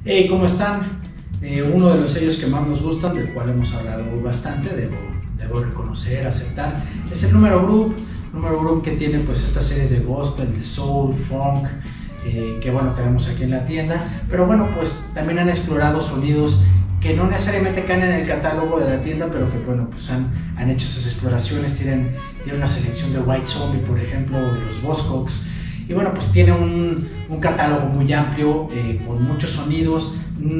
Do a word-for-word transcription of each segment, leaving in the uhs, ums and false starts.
Hey, ¿cómo están? Eh, uno de los sellos que más nos gustan, del cual hemos hablado bastante, debo, debo reconocer, aceptar, es el Número Group. Número Group que tiene pues estas series de gospel, de soul, funk, eh, que bueno, tenemos aquí en la tienda, pero bueno, pues también han explorado sonidos que no necesariamente caen en el catálogo de la tienda, pero que bueno, pues han, han hecho esas exploraciones. Tienen, tienen una selección de White Zombie, por ejemplo, de los Buzzcocks. Y bueno, pues tiene un, un catálogo muy amplio, eh, con muchos sonidos.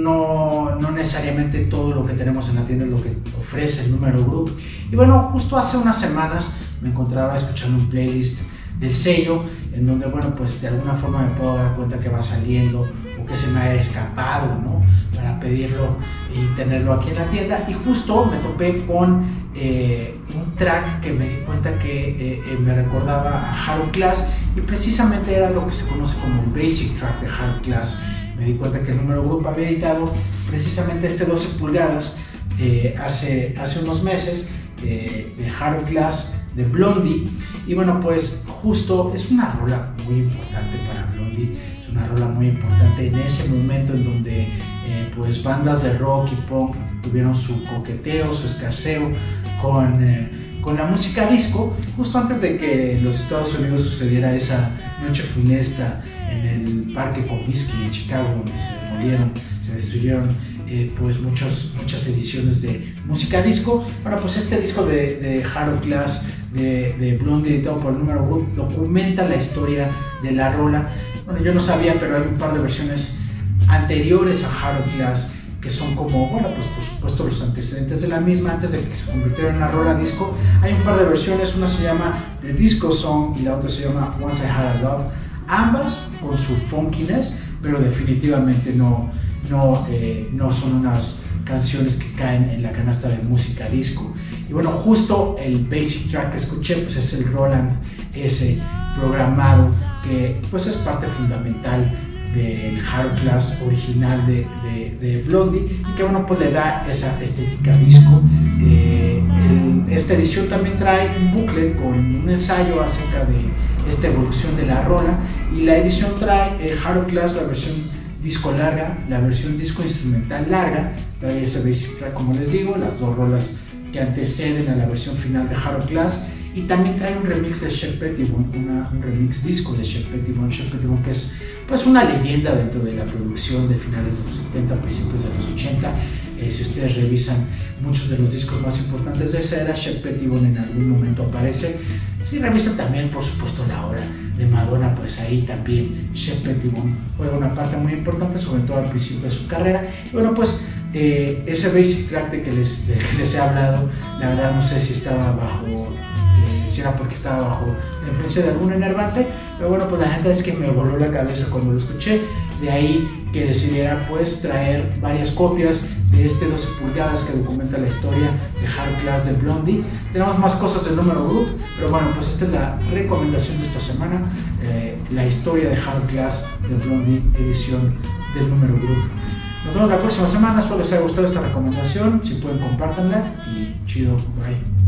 No, no necesariamente todo lo que tenemos en la tienda es lo que ofrece el Número Group. Y bueno, justo hace unas semanas me encontraba escuchando un playlist del sello, en donde bueno, pues de alguna forma me puedo dar cuenta que va saliendo o que se me ha escapado, ¿no? Para pedirlo y tenerlo aquí en la tienda. Y justo me topé con eh, un track que me di cuenta que eh, eh, me recordaba a Harold Class, y precisamente era lo que se conoce como el basic track de Harold Class. Me di cuenta que el Número Group había editado precisamente este doce pulgadas eh, hace, hace unos meses, eh, de Harold Class, de Blondie. Y bueno, pues justo es una rola muy importante para Blondie, es una rola muy importante en ese momento en donde eh, pues bandas de rock y punk tuvieron su coqueteo, su escarceo con, eh, con la música disco, justo antes de que en los Estados Unidos sucediera esa noche funesta en el Parque Comiskey en Chicago, donde se demolieron, se destruyeron Eh, pues muchas, muchas ediciones de música disco. Bueno, pues este disco de, de Harold Class, de, de Blondie, editado por el Número Group, documenta la historia de la rola. Bueno, yo no sabía, pero hay un par de versiones anteriores a Harold Class que son como, bueno, pues por supuesto los antecedentes de la misma, antes de que se convirtiera en una rola disco. Hay un par de versiones, una se llama The Disco Song y la otra se llama Once I Had a Love, ambas con su funkiness, pero definitivamente no No, eh, no son unas canciones que caen en la canasta de música disco. Y bueno, justo el basic track que escuché pues es el Roland S programado, que pues es parte fundamental del Harold Class original de, de, de Blondie, y que bueno, pues le da esa estética disco. Eh, el, esta edición también trae un booklet con un ensayo acerca de esta evolución de la rola, y la edición trae el Harold Class, la versión disco larga, la versión disco instrumental larga, trae ese basic track, como les digo, las dos rolas que anteceden a la versión final de Harold Class, y también trae un remix de Shep Pettibone, una, un remix disco de Shep Pettibone, Shep Pettibone que es pues una leyenda dentro de la producción de finales de los setenta, principios de los ochenta. Eh, si ustedes revisan muchos de los discos más importantes de esa era, Shep Pettibone en algún momento aparece. Si revisan también, por supuesto, la obra de Madonna, pues ahí también Shep Pettibone juega una parte muy importante, sobre todo al principio de su carrera. Y bueno, pues eh, ese basic track de que, les, de que les he hablado, la verdad no sé si estaba bajo, eh, si era porque estaba bajo la influencia de algún enervante, pero bueno, pues la neta es que me voló la cabeza cuando lo escuché. De ahí que decidiera pues traer varias copias de este doce pulgadas que documenta la historia de Harold Class de Blondie. Tenemos más cosas del Número Group, pero bueno, pues esta es la recomendación de esta semana, eh, la historia de Harold Class de Blondie, edición del Número Group. Nos vemos la próxima semana, espero les haya gustado esta recomendación, si pueden compártanla y chido, bye.